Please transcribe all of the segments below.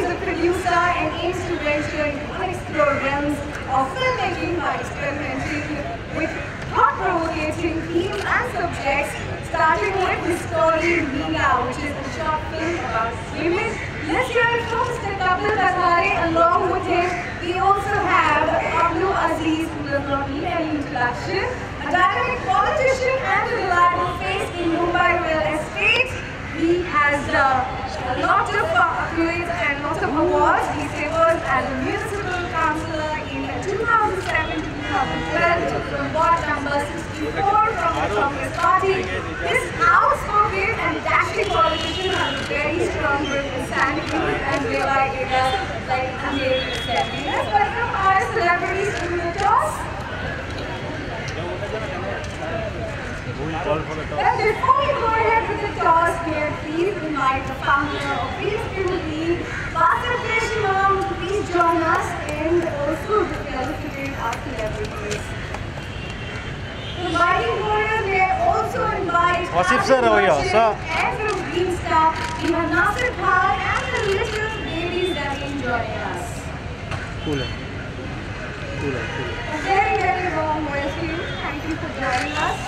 is a producer and aims to venture into unexplored realms of filmmaking by experimenting with thought-provoking themes and subjects, starting with his story Meena, which is a short film about women. Let's hear it from Mr. Kapil Kazare. Along with him, we also have Abnu Aziz, who does not need any introduction, a dynamic politician and a reliable face in Mumbai real estate. He has a lot of accolades and lots of awards. He served as a municipal councillor in 2007 to 2012 from ward number 64 from the Congress Party. This outspoken and dashing politician has a very strong grip in Sandalwood and nearby areas like Andheri, etc. Let's welcome our celebrities to the toss. Well, before we go ahead with the toss, we are pleased to invite the founder of Peace Community, Basar Krishnan, to please join us and also to felicitate our celebrities. The Mighty Warriors may also invite Wasif sir, and from Green Star, we have Nasir Khan and the little babies that are joining us. Cool. A very, very warm welcome. Thank you for joining us.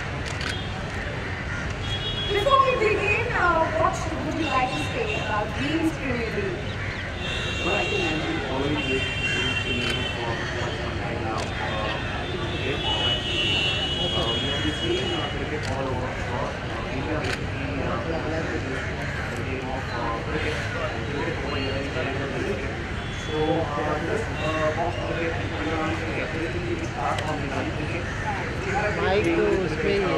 Before we begin, what would you like to say about Green's community? Well, I think I've been following this community for quite some time now. We have been seeing cricket all over across India. Basically, the game of cricket over here is very good. So, this box cricket and tournament cricket, basically we start from the gully cricket. Mike तो उसमें ही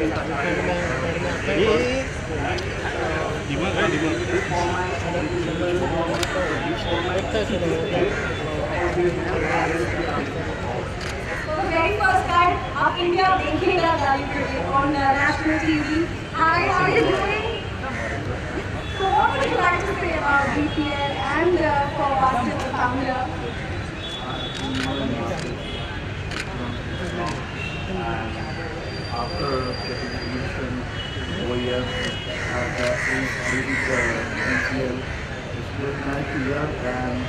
है For the very first time, India making a gully cricket on national TV. Hi, how are you doing? So what would you like to say about BPL and for Basar, the founder? After getting admission over here, that is really the BPL. It's very nice to hear, and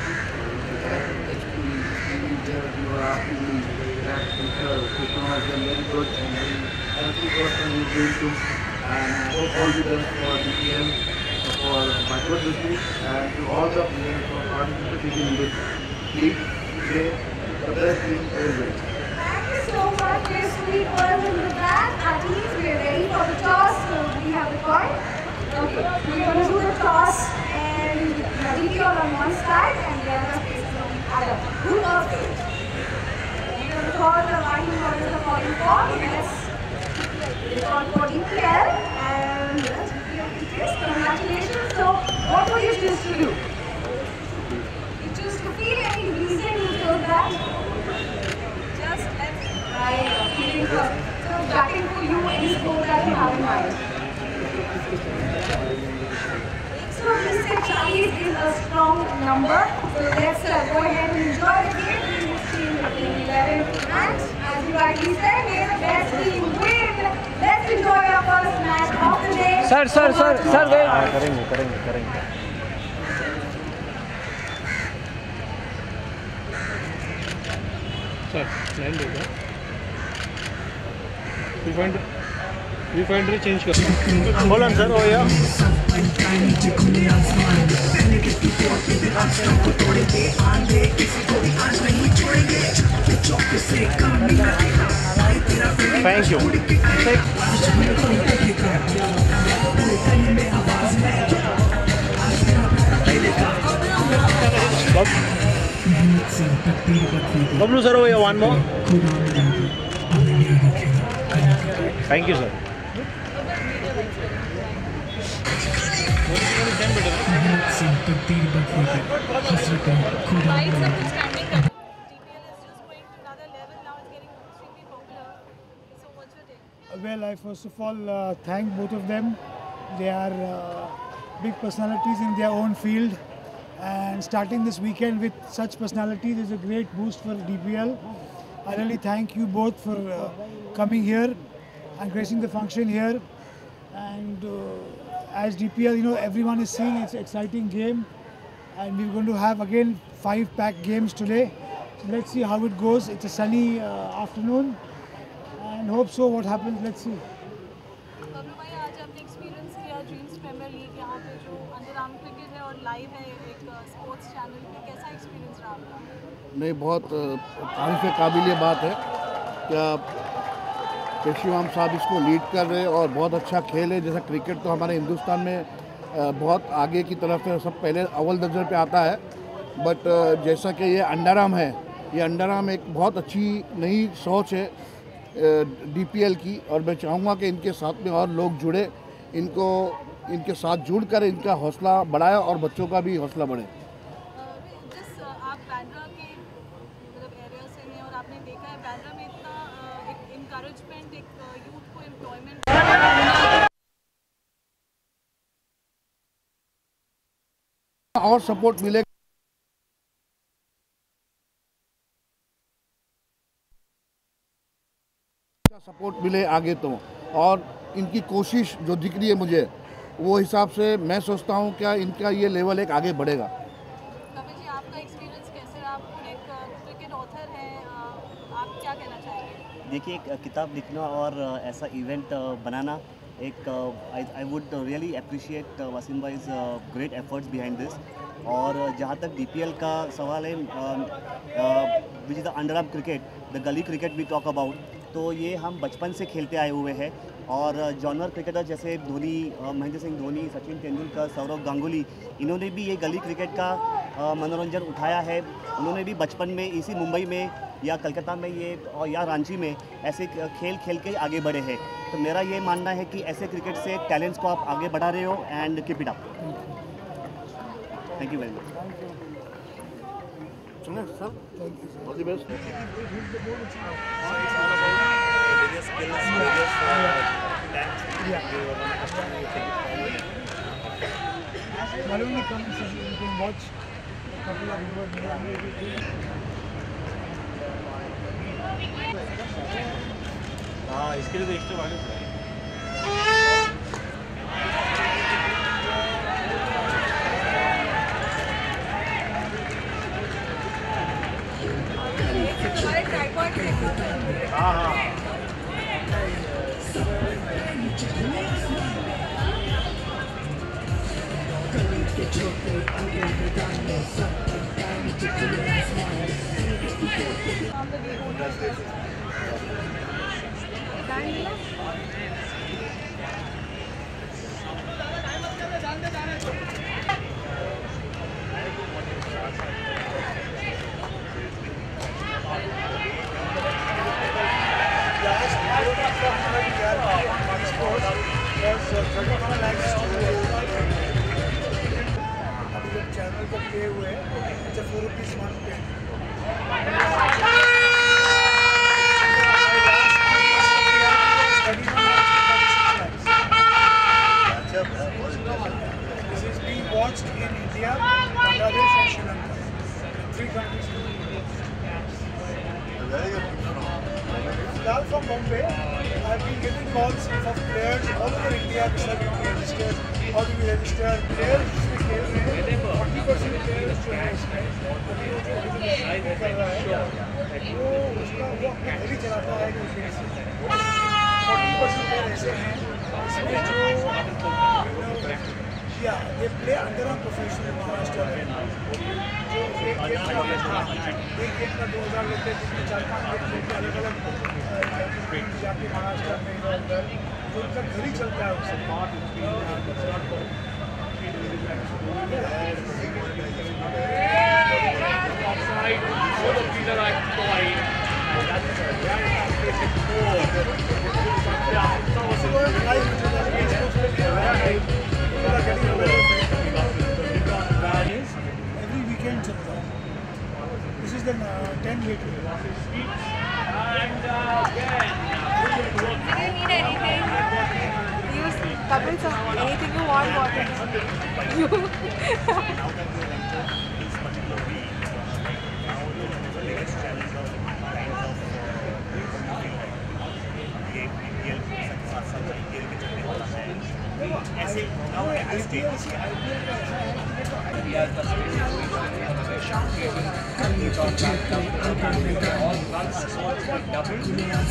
you were asking me that technology is very good and very healthy person is going to, and I hope all the best for BPL, for my good business, and to all the players for participating in this league. Today, the best team always. Thank you so much, dear sweet words. And with that, our teams, we are ready for the toss. So we have the coin. Okay, we're going to do the toss, and DPL on one side and the other faces on the other. Who knows it? We're going to call the Mighty Warriors are calling for. Yes, they call for DPL, and yes, DPL is congratulations. So, what will you choose to do? You choose to feel any reason you chose that? Just right, feeling good. So, batting for you, any score that you have in mind? So, this 40 is a strong number. So, let's go ahead and enjoy the game. We will see in 11. And as you rightly said, may the best team win. Let's enjoy our first match of the day. Sir, करेंगे. Sir, line देगा. Viewfinder change कर. Hold on, sir. Oh yeah. Thank you. Bablu sir, oh yeah, one more. Thank you, sir. Well, I first of all thank both of them. They are big personalities in their own field, and starting this weekend with such personalities is a great boost for DPL. I really thank you both for coming here and gracing the function here. And as DPL, you know, everyone is seeing it's an exciting game, and we're going to have again 5 packed games today. So let's see how it goes. It's a sunny afternoon, and hope so. What happens? Let's see. Bablu भाई, आज आपने experience किया dreams premiere league यहाँ पे जो underarm cricket है और live है एक स्पोर्ट्स चैनल पे, कैसा एक्सपीरियंस रहा आपका? नहीं, बहुत तारीफ़ काबिल बात है क्या पेशवाम साहब इसको लीड कर रहे हैं और बहुत अच्छा खेल है। जैसा क्रिकेट तो हमारे हिंदुस्तान में बहुत आगे की तरफ है, सब पहले अव्वल दर्जे पे आता है, बट जैसा कि ये अंडरआर्म है, ये अंडरआर्म एक बहुत अच्छी नई सोच है DPL की, और मैं चाहूँगा कि इनके साथ में और लोग जुड़े, इनके साथ जुड़कर इनका हौसला बढ़ाए और बच्चों का भी हौसला बढ़े। जिस आप बैंड्रा के मतलब एरिया से हैं और आपने देखा है बैंड्रा में इतना एक इनकरेजमेंट, एक यूथ को एम्प्लॉयमेंट और सपोर्ट मिलेगा, सपोर्ट मिले आगे तो, और इनकी कोशिश जो दिख रही है मुझे, वो हिसाब से मैं सोचता हूँ क्या इनका ये लेवल एक आगे बढ़ेगा। कपिल जी, आपका एक्सपीरियंस कैसे रहा? आप एक क्रिकेट ऑथर हैं, आप क्या कहना चाहेंगे? देखिए, एक किताब लिखना और ऐसा इवेंट बनाना, एक I would really appreciate Wasim भाईज ग्रेट एफर्ट्स बिहाइंड दिस। और जहाँ तक DPL का सवाल है, which is the underarm cricket, the gully cricket we talk about, तो ये हम बचपन से खेलते आए हुए हैं। और जॉनर क्रिकेटर जैसे धोनी, महेंद्र सिंह धोनी, सचिन तेंदुलकर, सौरव गांगुली, इन्होंने भी ये गली क्रिकेट का मनोरंजन उठाया है। उन्होंने भी बचपन में इसी मुंबई में या कलकत्ता में ये और या रांची में ऐसे खेल खेल के आगे बढ़े हैं। तो मेरा ये मानना है कि ऐसे क्रिकेट से टैलेंट्स को आप आगे बढ़ा रहे हो, and keep it up. Thank you very much. चलें sir, all the best. Not only come, you can watch a couple of videos. हाँ, इसके लिए तो एक्स्ट्रा वाले चाहिए। हाँ हाँ चैनल को पे हुए अच्छा 4 रुपीज मंथ पे This is being watched in India, Bangladesh and Sri Lanka. 3 countries. Lal from Bombay, I've been getting calls from players all over India. How do we register? How do we register? Players इसमें खेल रहे हैं, 40% players जो है इसमें, अभी वो जो कर रहा है, वो उसका वो अपना घर ही चलाता है कि 40% प्लेयर ऐसे हैं इसमें जो they play under a professional Maharashtra में, जो एक गेम का 2000 लेते हैं, जिसमें 4-5 गेम लेते अलग अलग जाके महाराष्ट्र में इधर जो उनका घर ही चलता है उससे। Every weekend चलता है। This is the 10 week. Do you need anything? Use Kapil sir. Anything you want, water. You. IPL का ऐसा है that the space is reaching and we got that all runs towards the double.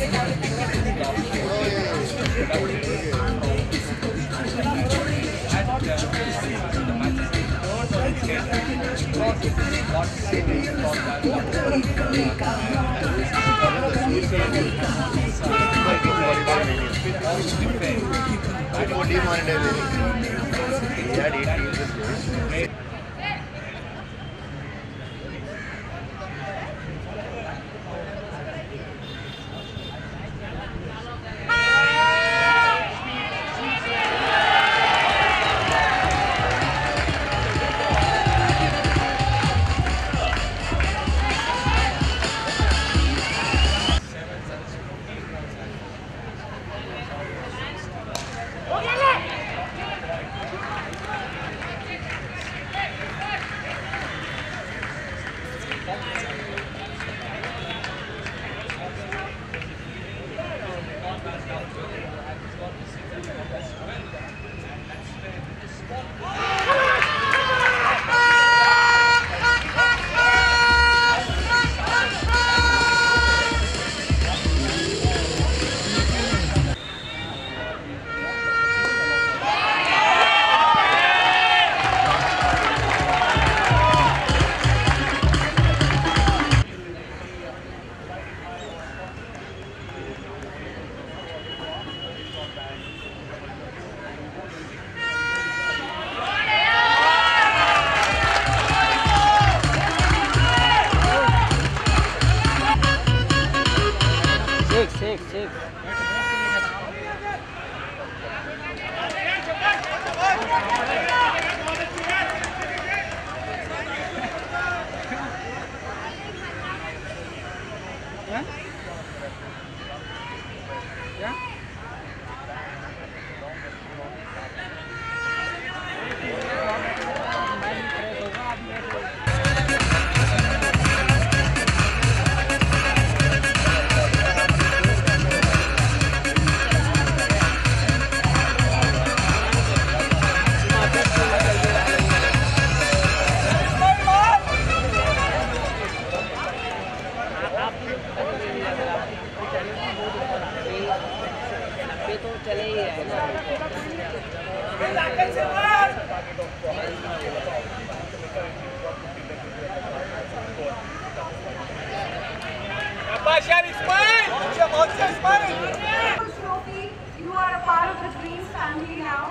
Trophy, you are a part of the Dreams family now.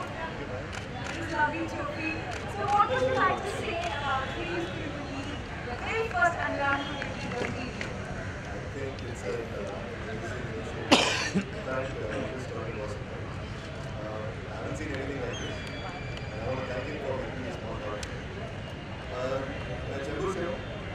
This lovely trophy. So what would you like to say about Dreams to the very first Underarm TV? I think it's a this story was I haven't seen anything like this. And I want to thank him for making this small part. Chandru से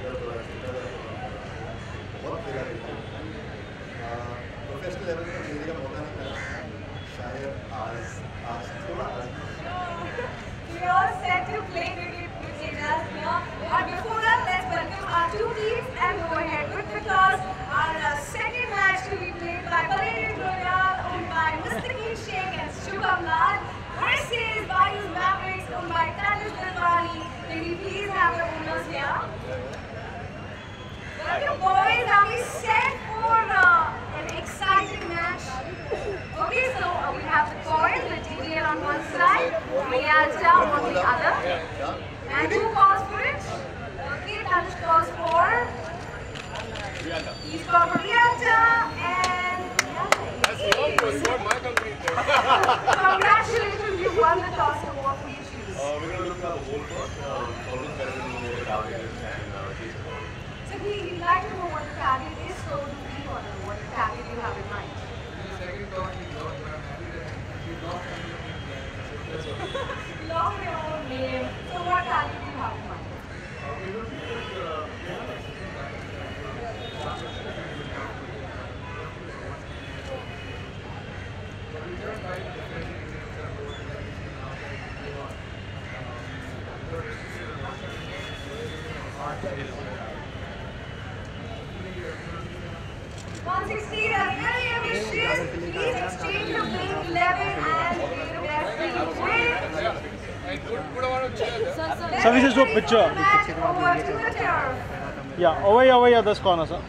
बहुत खेला professional level पे खेलने का मौका नहीं मिला शायद आज थोड़ा We are set to play cricket with us now. But before that, let's welcome our two teams and go ahead with the toss. Our second match to be played by Paladin Royal, owned by Mr. Sheikh and Shubham Lal, versus Bayou Mavericks, owned by Tanis Dalwani. Can we please have the owners here? Welcome, boys. Are we set for an exciting match? Okay, so we have the coin, the DDL on one side, Rialta on the other. And who calls for it? Okay, Tanis calls for Rialta. He's called for Rialta and congratulations, you won the toss. So what will you choose? We're going to look at the whole first. It's always better than moving the target and chase the ball. So we'd like to know what the target is, so do we want to know what the target you have in mind? Lost your own name. So what target do you have in mind? Very ambitious. Please exchange the playing 11 and the referee. Sir, we just do a picture. Over to the turf. Yeah, over here, this corner, sir.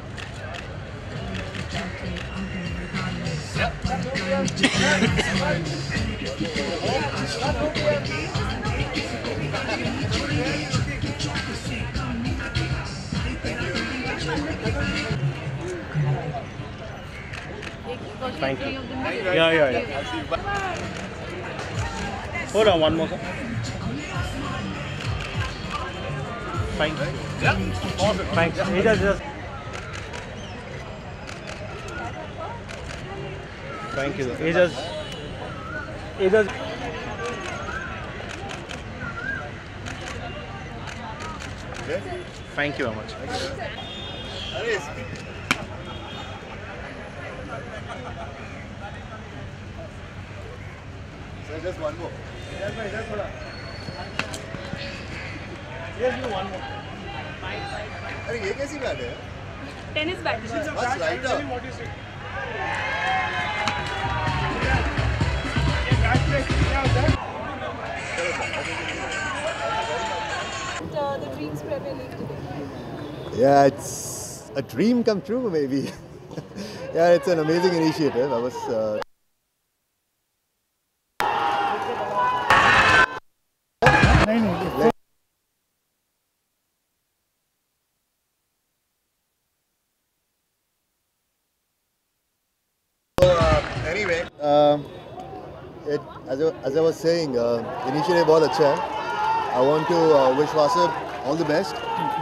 Thank you. Yeah. Hold on, one more, sir. Thank you. Thanks. Just. Thank you. Just. Thank you very much. So just one more. Yes, you one more. अरे ये कैसी bat है? Tennis bat Much lighter. the Dreams Premier League today. Yeah, it's a dream come true, maybe. Yeah, it's an amazing initiative. I was. Anyway, as I was saying, initiative बहुत अच्छा है. I want to wish Wasif all the best.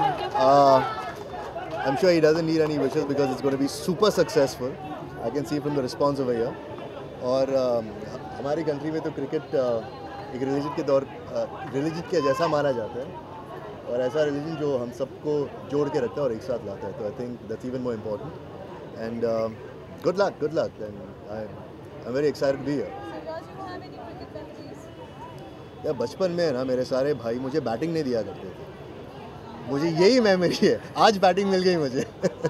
I'm sure he doesn't need any wishes because it's going to be super successful. I can see from the response over here. और हमारी country में तो cricket एक religion के जैसा माना जाता है और ऐसा रिलीजन जो हम सबको जोड़ के रखता है और एक साथ लाता है. तो I think that's even more important and good luck and I'm very excited to be here. यार बचपन में ना मेरे सारे भाई मुझे बैटिंग नहीं दिया करते थे. मुझे यही मेमोरी है. आज बैटिंग मिल गई मुझे.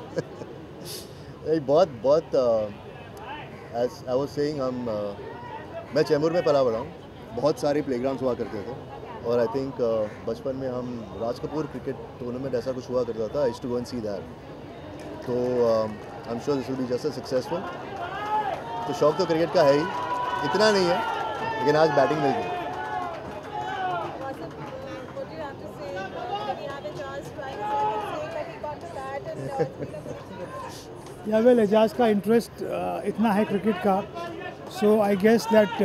बहुत एज आई वाज सेइंग मैं चैम्बूर में पला बड़ा हूँ. बहुत सारे प्लेग्राउंड्स हुआ करते थे और आई थिंक बचपन में हम राज कपूर क्रिकेट टूर्नामेंट ऐसा कुछ हुआ करता था. I used to go and see that. तो I am sure this will be just successful. तो शौक तो क्रिकेट का है ही, इतना नहीं है, लेकिन आज बैटिंग मिल गई. Yeah, well, Ejaz का interest इतना है क्रिकेट का, so I guess that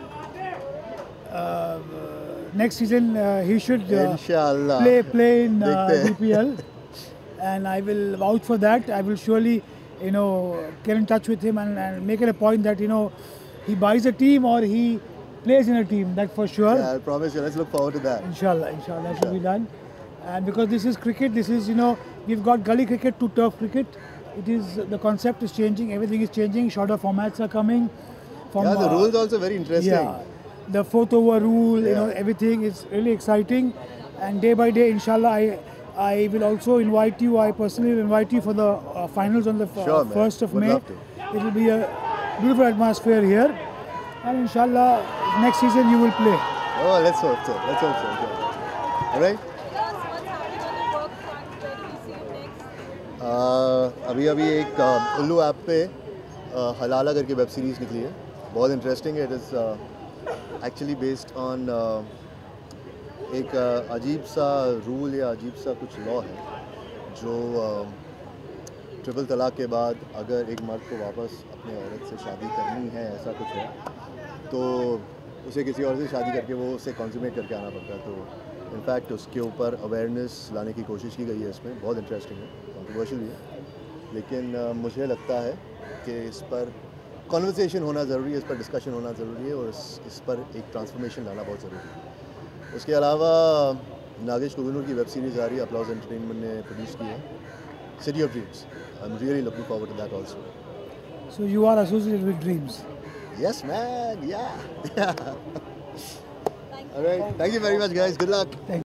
next season he should play in DPL, and I will vouch for that. I will surely, get in touch with him and make it a point that he buys a team or he plays in a team. That for sure. Yeah, I promise you. Let's look forward to that. Inshallah, that should be done. And because this is cricket, this is we've got gully cricket to turf cricket. It is, the concept is changing, everything is changing, shorter formats are coming. The rules also very interesting. Yeah, the 4th over rule, everything is really exciting. And day by day, inshallah, I will also invite you, I personally will invite you for the finals on the 1st of May. It will be a beautiful atmosphere here. And inshallah, next season you will play. Oh, let's hope so. All right? अभी एक उल्लू app पे हलाला करके web series निकली है. बहुत interesting है. It is actually based on एक अजीब सा रूल या अजीब सा कुछ लॉ है जो ट्रिपल तलाक के बाद अगर एक मर्द को वापस अपने औरत से शादी करनी है, ऐसा कुछ है, तो उसे किसी और से शादी करके वो उसे कंज्यूमेट करके आना पड़ता है. तो इनफैक्ट उसके ऊपर अवेयरनेस लाने की कोशिश की गई है इसमें. बहुत इंटरेस्टिंग है, कंट्रोवर्शियल भी है, लेकिन मुझे लगता है कि इस पर कॉन्वर्सेशन होना ज़रूरी है, इस पर डिस्कशन होना ज़रूरी है और इस पर एक ट्रांसफॉर्मेशन लाना बहुत ज़रूरी है. उसके अलावा नागेश कोहिनूर की वेब सीरीज़ आ रही है, अपलॉज एंटरटेनमेंट ने प्रोड्यूस की है, city of dreams. I am really looking forward to that also. So you are associated with Dreams? Yes, man. Yeah. All right. Thank you very much, guys. Good luck.